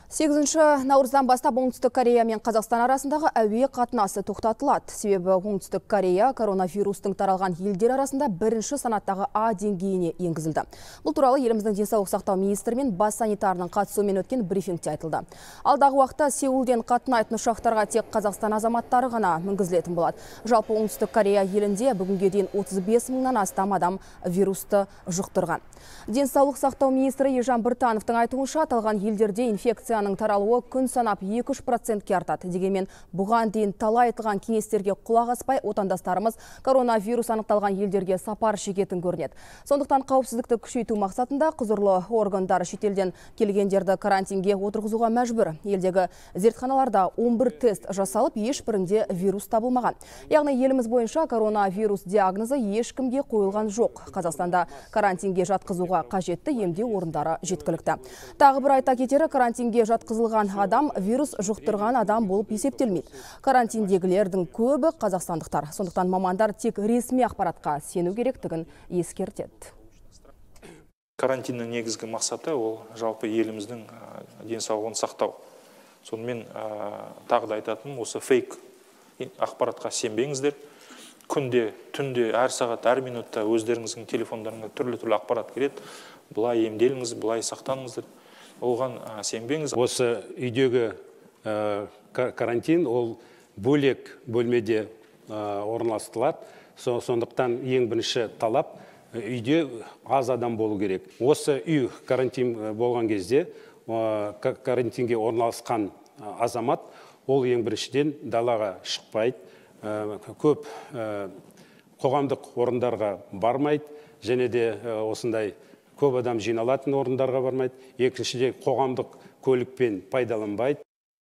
8 наурыздан бастап Оңтүстік Корея мен Қазақстан арасындағы әуе қатынасы тоқтатылады. Себебі Оңтүстік Корея коронавирустың таралған елдер арасында бірінші санаттағы А деңгейіне енгізілді. Бұл туралы еліміздің денсаулық сақтау министрі мен бас санитарының қатысуымен өткен брифингте айтылды. Алдағы уақытта Сеулден қатынайтын ұшақтарға тек Қазақстан азаматтары ғана мінгізілетін болады. Жалпы Оңтүстік Корея елінде бүгінге дейін 35 мыңнан астам адам вирусты жұқтырған. Денсаулық сақтау министрі Ежан Біртановтың айтуынша, аталған елдерде инфекцияның таралуы күн санап 2-3%-ке артады. Дегенмен бұған дейін талай айтылған кеңестерге құлақ аспай, отандастарымыз коронавирус анықталған елдерге сапар шегетін көрінеді. Сондықтан қауіпсіздікті күшейту мақсатында құзырлы органдар шетелден келгендерді карантинге отырғызуға мәжбүр. Елдегі зертханаларда 11 тест жасалып, ешбірінде вирус табылмаған. Яғни еліміз бойынша коронавирус диагнозы ешкімге қойылған жоқ. Қазақстанда карантинге жатқызуға қажетті емдеу орындары жеткілікті. Тағы бір айта кетері, карантинге жатқызылған адам вирус жұқтырған адам болып есептелмейді. Карантиндегілердің көбі қазақстандықтар. Сондықтан мамандар тек ресми ақпаратқа сену керектігін ескертеді. Карантиннің негізгі мақсаты ол жалпы еліміздің денсаулығын сақтау. Сонымен тағы да айтатыным, осы фейк ақпаратқа сенбеңіздер. Күнде, түнде, әр сағат, әр минутта өздеріңіздің телефондарыңа түрлі ақпарат келеді. Бұлай емделіңіз, бұлай сақтаныңыздар. Оған сенбеңіз. Осы үйдегі карантин ол бөлек бөлмеде орналастырылады. Сондықтан ең бірінші талап үйде аз адам болу керек. Осы үй карантин болған кезде карантинге орналасқан азамат ол ең біріншіден далаға шықпайды, көп қоғамдық орындарға бармайды, және де осындай көп адам жиналатын орындарға бармайды. Екіншіде қоғамдық көлікпен пайдаланбайды.